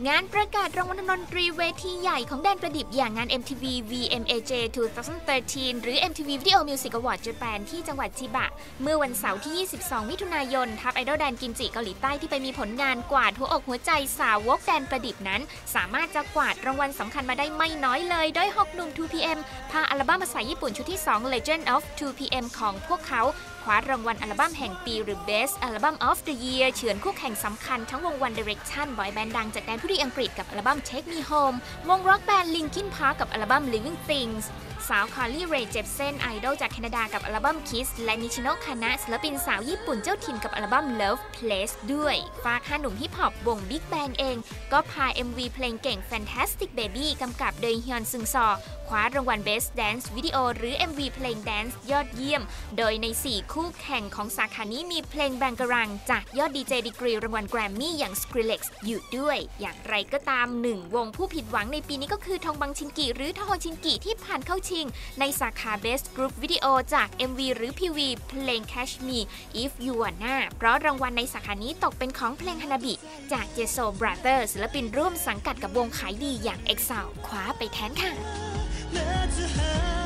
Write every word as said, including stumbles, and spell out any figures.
งานประกาศรางวัลดนตรีเวทีใหญ่ของแดนประดิบอย่างงาน เอ็ม ที วี วี เอ็ม เอ เจ สองพันสิบสาม หรือ เอ็ม ที วี Video Music Award Japan ที่จังหวัดชิบะเมื่อวันเสาร์ที่ ยี่สิบสอง มิถุนายนทัพไอดอลแดนกิมจิเกาหลีใต้ที่ไปมีผลงานกวาดหัวอกหัวใจสาวกแดนประดิบนั้นสามารถจะกวาดรางวัลสำคัญมาได้ไม่น้อยเลยโดยหกหนุ่ม ทู พี เอ็ม พาอัลบั้มภาษาญี่ปุ่นชุดที่ สอง Legend of ทู พี เอ็ม ของพวกเขาคว้ารางวัลอัลบั้มแห่งปีหรือ Best Album of the Year เฉือนคู่แข่งสำคัญทั้งวง One Direction บอยแบนด์ดังจากแดนผู้ดีอังกฤษกับอัลบั้ม Take Me Home วงร็อกแบนด์ Linkin Park กับอัลบั้ม Living Things สาวคาร์ลี่ เรย์ เจปเซนไอดอลจากแคนาดากับอัลบั้ม Kiss และนิชิโนะ คานะศิลปินสาวญี่ปุ่นเจ้าถิ่นกับอัลบั้ม Love Place ด้วยฝากห้าหนุ่มฮิปฮอปวง Big Bang เองก็พา เอ็ม วี เพลงเก่ง Fantastic Baby กำกับโดยฮยอนซึงซอคว้ารางวัล Best Dance Video หรือ เอ็ม วี เพลง Dance ยอดเยี่ยมโดยในสี่คู่แข่งของสาขานี้มีเพลงแบงกรังจากยอดดีเจดีกรีรางวัลแกรมมี่อย่าง Skrillex อยู่ด้วยอย่างไรก็ตามหนึ่งวงผู้ผิดหวังในปีนี้ก็คือทองบังชินกิหรือทโฮชินกิที่ผ่านเข้าชิงในสาขา Best Group Video จาก เอ็ม วี หรือ พี วี เพลง Catch Me If You Wanna เพราะรางวัลในสาขานี้ตกเป็นของเพลงฮานาบิจาก Jeso Brothers ศิลปินร่วมสังกัดกับวงขายดีอย่าง เอ็กซ์ โอ แอล คว้าไปแทนค่ะ